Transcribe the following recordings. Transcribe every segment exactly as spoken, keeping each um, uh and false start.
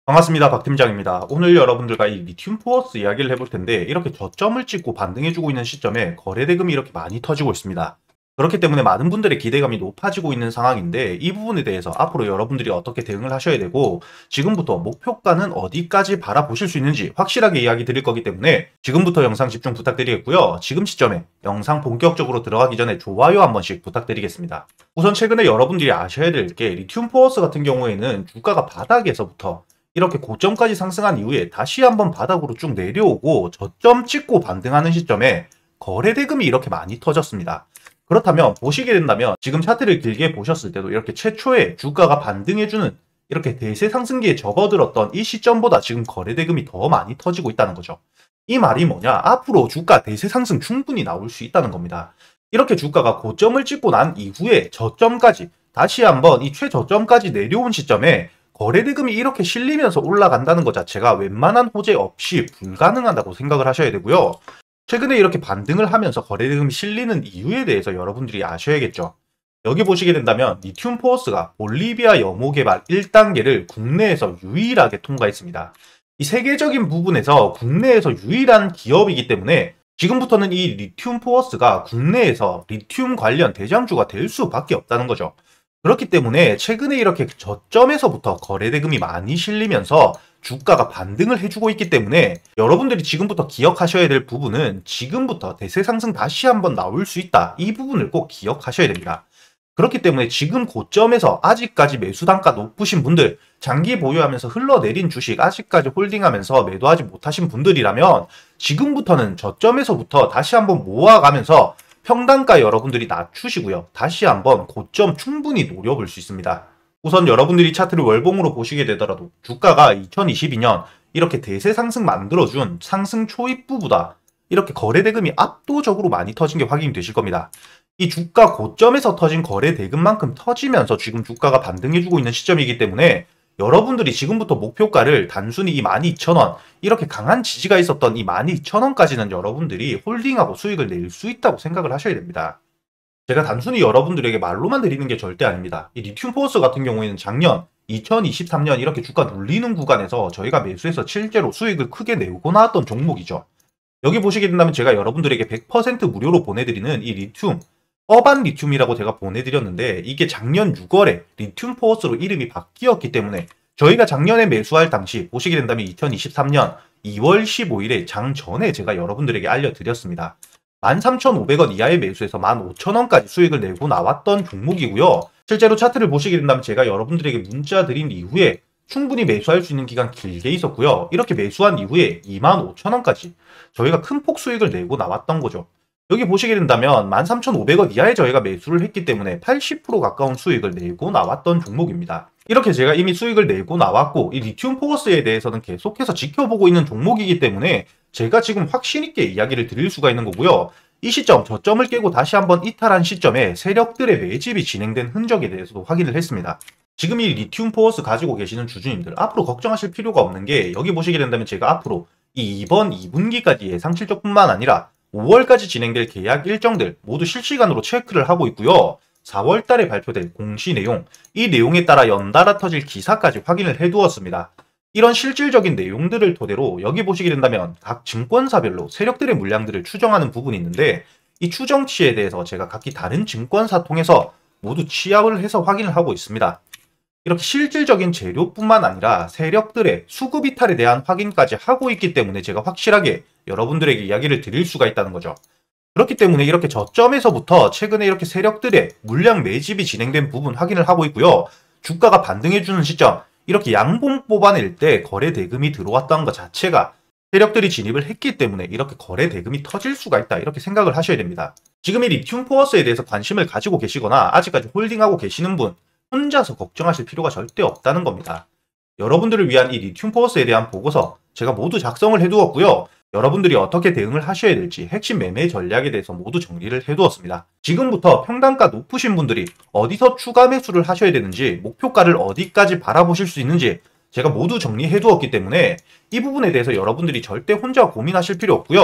반갑습니다. 박 팀장입니다. 오늘 여러분들과 이 리튬 포어스 이야기를 해볼 텐데 이렇게 저점을 찍고 반등해주고 있는 시점에 거래 대금이 이렇게 많이 터지고 있습니다. 그렇기 때문에 많은 분들의 기대감이 높아지고 있는 상황인데 이 부분에 대해서 앞으로 여러분들이 어떻게 대응을 하셔야 되고 지금부터 목표가는 어디까지 바라보실 수 있는지 확실하게 이야기 드릴 거기 때문에 지금부터 영상 집중 부탁드리겠고요. 지금 시점에 영상 본격적으로 들어가기 전에 좋아요 한 번씩 부탁드리겠습니다. 우선 최근에 여러분들이 아셔야 될 게 리튬 포어스 같은 경우에는 주가가 바닥에서부터 이렇게 고점까지 상승한 이후에 다시 한번 바닥으로 쭉 내려오고 저점 찍고 반등하는 시점에 거래 대금이 이렇게 많이 터졌습니다. 그렇다면 보시게 된다면 지금 차트를 길게 보셨을 때도 이렇게 최초에 주가가 반등해주는 이렇게 대세 상승기에 접어들었던 이 시점보다 지금 거래 대금이 더 많이 터지고 있다는 거죠. 이 말이 뭐냐? 앞으로 주가 대세 상승 충분히 나올 수 있다는 겁니다. 이렇게 주가가 고점을 찍고 난 이후에 저점까지 다시 한번 이 최저점까지 내려온 시점에 거래 대금이 이렇게 실리면서 올라간다는 것 자체가 웬만한 호재 없이 불가능하다고 생각을 하셔야 되고요. 최근에 이렇게 반등을 하면서 거래 대금이 실리는 이유에 대해서 여러분들이 아셔야겠죠. 여기 보시게 된다면 리튬 포어스가 볼리비아 염호 개발 일 단계를 국내에서 유일하게 통과했습니다. 이 세계적인 부분에서 국내에서 유일한 기업이기 때문에 지금부터는 이 리튬 포어스가 국내에서 리튬 관련 대장주가 될 수밖에 없다는 거죠. 그렇기 때문에 최근에 이렇게 저점에서부터 거래 대금이 많이 실리면서 주가가 반등을 해주고 있기 때문에 여러분들이 지금부터 기억하셔야 될 부분은 지금부터 대세 상승 다시 한번 나올 수 있다. 이 부분을 꼭 기억하셔야 됩니다. 그렇기 때문에 지금 고점에서 아직까지 매수 단가 높으신 분들, 장기 보유하면서 흘러내린 주식 아직까지 홀딩하면서 매도하지 못하신 분들이라면 지금부터는 저점에서부터 다시 한번 모아가면서 평단가 여러분들이 낮추시고요. 다시 한번 고점 충분히 노려볼 수 있습니다. 우선 여러분들이 차트를 월봉으로 보시게 되더라도 주가가 이천이십이 년 이렇게 대세 상승 만들어준 상승 초입부보다 이렇게 거래 대금이 압도적으로 많이 터진 게 확인이 되실 겁니다. 이 주가 고점에서 터진 거래 대금만큼 터지면서 지금 주가가 반등해주고 있는 시점이기 때문에 여러분들이 지금부터 목표가를 단순히 이 만 이천 원 이렇게 강한 지지가 있었던 이 만 이천 원까지는 여러분들이 홀딩하고 수익을 낼 수 있다고 생각을 하셔야 됩니다. 제가 단순히 여러분들에게 말로만 드리는 게 절대 아닙니다. 이 리튬 포어스 같은 경우에는 작년 이천이십삼 년 이렇게 주가 눌리는 구간에서 저희가 매수해서 실제로 수익을 크게 내고 나왔던 종목이죠. 여기 보시게 된다면 제가 여러분들에게 백 퍼센트 무료로 보내드리는 이 리튬 어반 리튬이라고 제가 보내드렸는데 이게 작년 유월에 리튬 포어스로 이름이 바뀌었기 때문에 저희가 작년에 매수할 당시 보시게 된다면 이천이십삼 년 이월 십오일에 장 전에 제가 여러분들에게 알려드렸습니다. 만 삼천오백 원 이하의 매수에서 만 오천 원까지 수익을 내고 나왔던 종목이고요. 실제로 차트를 보시게 된다면 제가 여러분들에게 문자 드린 이후에 충분히 매수할 수 있는 기간 길게 있었고요. 이렇게 매수한 이후에 이만 오천 원까지 저희가 큰 폭 수익을 내고 나왔던 거죠. 여기 보시게 된다면 만 삼천오백 원 이하에 저희가 매수를 했기 때문에 팔십 퍼센트 가까운 수익을 내고 나왔던 종목입니다. 이렇게 제가 이미 수익을 내고 나왔고 이 리튬 포어스에 대해서는 계속해서 지켜보고 있는 종목이기 때문에 제가 지금 확신 있게 이야기를 드릴 수가 있는 거고요. 이 시점, 저점을 깨고 다시 한번 이탈한 시점에 세력들의 매집이 진행된 흔적에 대해서도 확인을 했습니다. 지금 이 리튬 포어스 가지고 계시는 주주님들 앞으로 걱정하실 필요가 없는 게 여기 보시게 된다면 제가 앞으로 이 이번 이 분기까지 예상 실적뿐만 아니라 오월까지 진행될 계약 일정들 모두 실시간으로 체크를 하고 있고요. 사월 달에 발표될 공시 내용, 이 내용에 따라 연달아 터질 기사까지 확인을 해두었습니다. 이런 실질적인 내용들을 토대로 여기 보시게 된다면 각 증권사별로 세력들의 물량들을 추정하는 부분이 있는데 이 추정치에 대해서 제가 각기 다른 증권사 통해서 모두 취합을 해서 확인을 하고 있습니다. 이렇게 실질적인 재료뿐만 아니라 세력들의 수급 이탈에 대한 확인까지 하고 있기 때문에 제가 확실하게 여러분들에게 이야기를 드릴 수가 있다는 거죠. 그렇기 때문에 이렇게 저점에서부터 최근에 이렇게 세력들의 물량 매집이 진행된 부분 확인을 하고 있고요. 주가가 반등해주는 시점, 이렇게 양봉 뽑아낼 때 거래 대금이 들어왔다는 것 자체가 세력들이 진입을 했기 때문에 이렇게 거래 대금이 터질 수가 있다 이렇게 생각을 하셔야 됩니다. 지금 이 리튬 포어스에 대해서 관심을 가지고 계시거나 아직까지 홀딩하고 계시는 분 혼자서 걱정하실 필요가 절대 없다는 겁니다. 여러분들을 위한 이 리튬 포어스에 대한 보고서 제가 모두 작성을 해두었고요. 여러분들이 어떻게 대응을 하셔야 될지 핵심 매매 전략에 대해서 모두 정리를 해두었습니다. 지금부터 평단가 높으신 분들이 어디서 추가 매수를 하셔야 되는지 목표가를 어디까지 바라보실 수 있는지 제가 모두 정리해두었기 때문에 이 부분에 대해서 여러분들이 절대 혼자 고민하실 필요 없고요.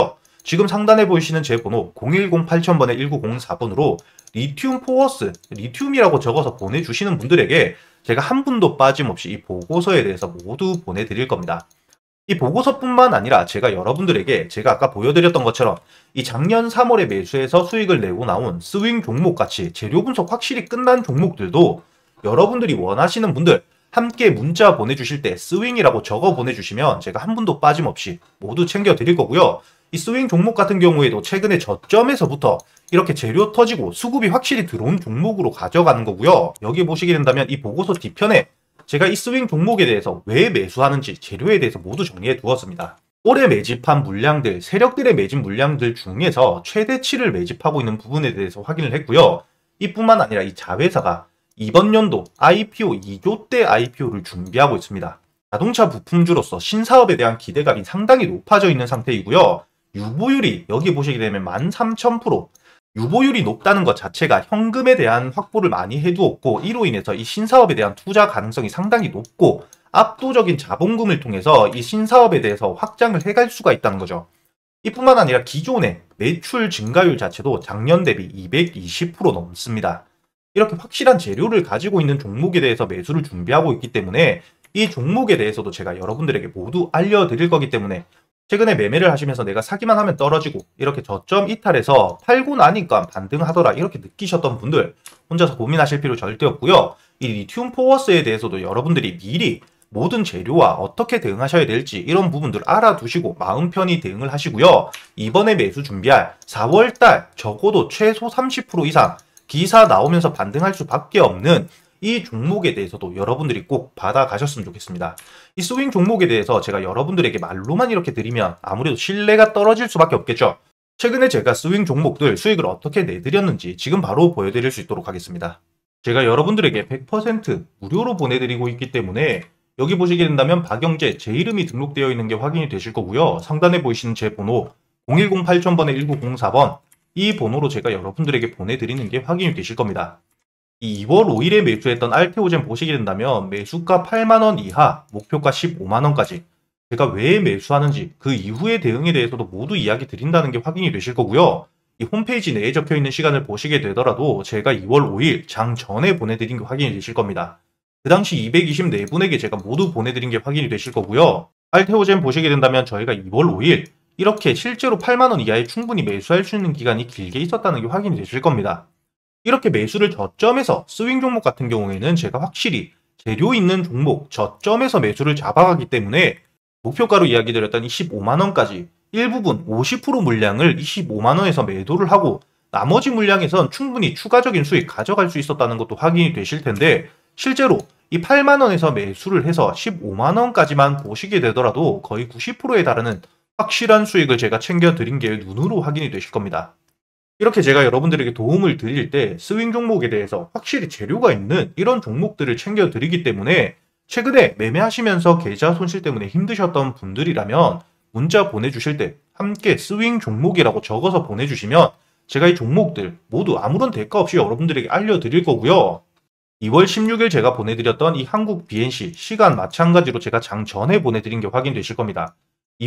지금 상단에 보이시는 제 번호 공일공 팔천 번에 일구공사 번으로 리튬 포어스, 리튬이라고 적어서 보내주시는 분들에게 제가 한 분도 빠짐없이 이 보고서에 대해서 모두 보내드릴 겁니다. 이 보고서뿐만 아니라 제가 여러분들에게 제가 아까 보여드렸던 것처럼 이 작년 삼월에 매수해서 수익을 내고 나온 스윙 종목같이 재료 분석 확실히 끝난 종목들도 여러분들이 원하시는 분들 함께 문자 보내주실 때 스윙이라고 적어 보내주시면 제가 한 분도 빠짐없이 모두 챙겨드릴 거고요. 이 스윙 종목 같은 경우에도 최근에 저점에서부터 이렇게 재료 터지고 수급이 확실히 들어온 종목으로 가져가는 거고요. 여기 보시게 된다면 이 보고서 뒤편에 제가 이 스윙 종목에 대해서 왜 매수하는지 재료에 대해서 모두 정리해 두었습니다. 올해 매집한 물량들, 세력들의 매집 물량들 중에서 최대치를 매집하고 있는 부분에 대해서 확인을 했고요. 이뿐만 아니라 이 자회사가 이번 연도 아이피오 이조 때 아이피오를 준비하고 있습니다. 자동차 부품주로서 신사업에 대한 기대감이 상당히 높아져 있는 상태이고요. 유보율이 여기 보시게 되면 만 삼천 퍼센트, 유보율이 높다는 것 자체가 현금에 대한 확보를 많이 해두었고 이로 인해서 이 신사업에 대한 투자 가능성이 상당히 높고 압도적인 자본금을 통해서 이 신사업에 대해서 확장을 해갈 수가 있다는 거죠. 이뿐만 아니라 기존의 매출 증가율 자체도 작년 대비 이백이십 퍼센트 넘습니다. 이렇게 확실한 재료를 가지고 있는 종목에 대해서 매수를 준비하고 있기 때문에 이 종목에 대해서도 제가 여러분들에게 모두 알려드릴 거기 때문에 최근에 매매를 하시면서 내가 사기만 하면 떨어지고 이렇게 저점 이탈해서 팔고 나니까 반등하더라 이렇게 느끼셨던 분들 혼자서 고민하실 필요 절대 없고요. 이 리튬 포어스에 대해서도 여러분들이 미리 모든 재료와 어떻게 대응하셔야 될지 이런 부분들 알아두시고 마음 편히 대응을 하시고요. 이번에 매수 준비할 사월달 적어도 최소 삼십 퍼센트 이상 기사 나오면서 반등할 수밖에 없는 이 종목에 대해서도 여러분들이 꼭 받아가셨으면 좋겠습니다. 이 스윙 종목에 대해서 제가 여러분들에게 말로만 이렇게 드리면 아무래도 신뢰가 떨어질 수밖에 없겠죠. 최근에 제가 스윙 종목들 수익을 어떻게 내드렸는지 지금 바로 보여드릴 수 있도록 하겠습니다. 제가 여러분들에게 백 퍼센트 무료로 보내드리고 있기 때문에 여기 보시게 된다면 박영재 제 이름이 등록되어 있는 게 확인이 되실 거고요. 상단에 보이시는 제 번호 공일공 팔천 번에 일구공사 번 이 번호로 제가 여러분들에게 보내드리는 게 확인이 되실 겁니다. 이 이월 오일에 매수했던 알테오젠 보시게 된다면 매수가 팔만 원 이하, 목표가 십오만 원까지 제가 왜 매수하는지 그 이후의 대응에 대해서도 모두 이야기 드린다는 게 확인이 되실 거고요. 이 홈페이지 내에 적혀있는 시간을 보시게 되더라도 제가 이월 오일 장 전에 보내드린 게 확인이 되실 겁니다. 그 당시 이백이십사 분에게 제가 모두 보내드린 게 확인이 되실 거고요. 알테오젠 보시게 된다면 저희가 이월 오일 이렇게 실제로 팔만 원 이하에 충분히 매수할 수 있는 기간이 길게 있었다는 게 확인이 되실 겁니다. 이렇게 매수를 저점에서 스윙 종목 같은 경우에는 제가 확실히 재료 있는 종목 저점에서 매수를 잡아가기 때문에 목표가로 이야기 드렸던 이 십오만 원까지 일부분 오십 퍼센트 물량을 이 십오만 원에서 매도를 하고 나머지 물량에선 충분히 추가적인 수익 가져갈 수 있었다는 것도 확인이 되실 텐데 실제로 이 팔만 원에서 매수를 해서 십오만 원까지만 보시게 되더라도 거의 구십 퍼센트에 달하는 확실한 수익을 제가 챙겨드린 게 눈으로 확인이 되실 겁니다. 이렇게 제가 여러분들에게 도움을 드릴 때 스윙 종목에 대해서 확실히 재료가 있는 이런 종목들을 챙겨드리기 때문에 최근에 매매하시면서 계좌 손실 때문에 힘드셨던 분들이라면 문자 보내주실 때 함께 스윙 종목이라고 적어서 보내주시면 제가 이 종목들 모두 아무런 대가 없이 여러분들에게 알려드릴 거고요. 이월 십육일 제가 보내드렸던 이 한국 비엔씨 시간 마찬가지로 제가 장 전에 보내드린 게 확인되실 겁니다.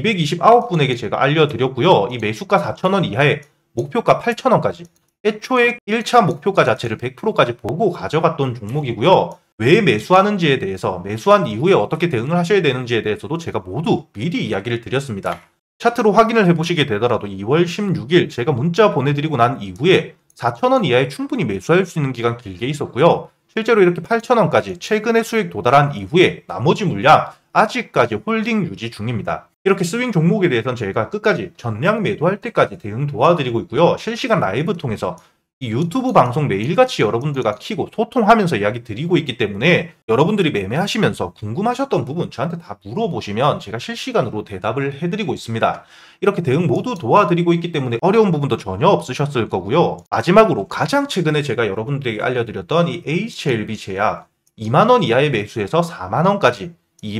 이백이십구 분에게 제가 알려드렸고요. 이 매수가 사천 원 이하에 목표가 팔천 원까지 애초에 일 차 목표가 자체를 백 퍼센트까지 보고 가져갔던 종목이고요. 왜 매수하는지에 대해서 매수한 이후에 어떻게 대응을 하셔야 되는지에 대해서도 제가 모두 미리 이야기를 드렸습니다. 차트로 확인을 해보시게 되더라도 이월 십육일 제가 문자 보내드리고 난 이후에 사천 원 이하에 충분히 매수할 수 있는 기간 길게 있었고요. 실제로 이렇게 팔천 원까지 최근에 수익 도달한 이후에 나머지 물량 아직까지 홀딩 유지 중입니다. 이렇게 스윙 종목에 대해서는 제가 끝까지 전량 매도할 때까지 대응 도와드리고 있고요. 실시간 라이브 통해서 이 유튜브 방송 매일같이 여러분들과 키고 소통하면서 이야기 드리고 있기 때문에 여러분들이 매매하시면서 궁금하셨던 부분 저한테 다 물어보시면 제가 실시간으로 대답을 해드리고 있습니다. 이렇게 대응 모두 도와드리고 있기 때문에 어려운 부분도 전혀 없으셨을 거고요. 마지막으로 가장 최근에 제가 여러분들에게 알려드렸던 이 에이치엘비 제약 이만 원 이하의 매수에서 사만 원까지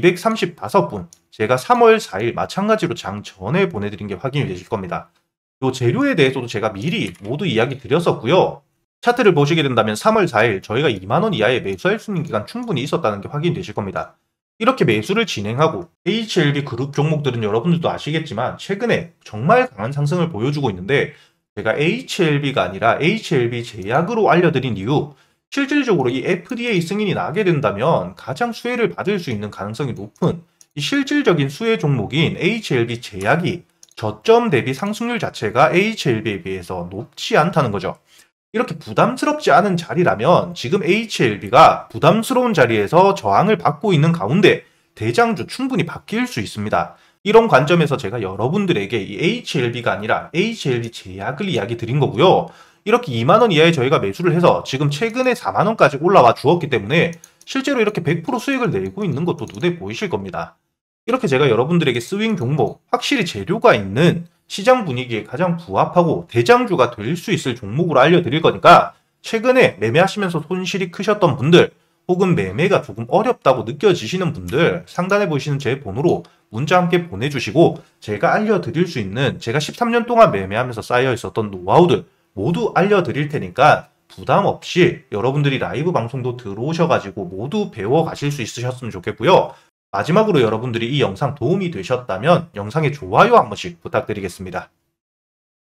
이백삼십오 분 제가 삼월 사일 마찬가지로 장 전에 보내드린 게 확인이 되실 겁니다. 요 재료에 대해서도 제가 미리 모두 이야기 드렸었고요. 차트를 보시게 된다면 삼월 사일 저희가 이만 원 이하에 매수할 수 있는 기간 충분히 있었다는 게 확인이 되실 겁니다. 이렇게 매수를 진행하고 에이치엘비 그룹 종목들은 여러분들도 아시겠지만 최근에 정말 강한 상승을 보여주고 있는데, 제가 에이치엘비가 아니라 에이치엘비 제약으로 알려드린 이유, 실질적으로 이 에프디에이 승인이 나게 된다면 가장 수혜를 받을 수 있는 가능성이 높은 이 실질적인 수혜 종목인 에이치엘비 제약이 저점 대비 상승률 자체가 에이치엘비에 비해서 높지 않다는 거죠. 이렇게 부담스럽지 않은 자리라면 지금 에이치엘비가 부담스러운 자리에서 저항을 받고 있는 가운데 대장주 충분히 바뀔 수 있습니다. 이런 관점에서 제가 여러분들에게 이 에이치엘비가 아니라 에이치엘비 제약을 이야기 드린 거고요. 이렇게 이만 원 이하에 저희가 매수를 해서 지금 최근에 사만 원까지 올라와 주었기 때문에 실제로 이렇게 백 퍼센트 수익을 내고 있는 것도 눈에 보이실 겁니다. 이렇게 제가 여러분들에게 스윙 종목, 확실히 재료가 있는 시장 분위기에 가장 부합하고 대장주가 될 수 있을 종목으로 알려드릴 거니까, 최근에 매매하시면서 손실이 크셨던 분들, 혹은 매매가 조금 어렵다고 느껴지시는 분들, 상단에 보이시는 제 번호로 문자 함께 보내주시고 제가 알려드릴 수 있는, 제가 십삼 년 동안 매매하면서 쌓여 있었던 노하우들 모두 알려드릴 테니까 부담 없이 여러분들이 라이브 방송도 들어오셔가지고 모두 배워가실 수 있으셨으면 좋겠고요. 마지막으로 여러분들이 이 영상 도움이 되셨다면 영상에 좋아요 한 번씩 부탁드리겠습니다.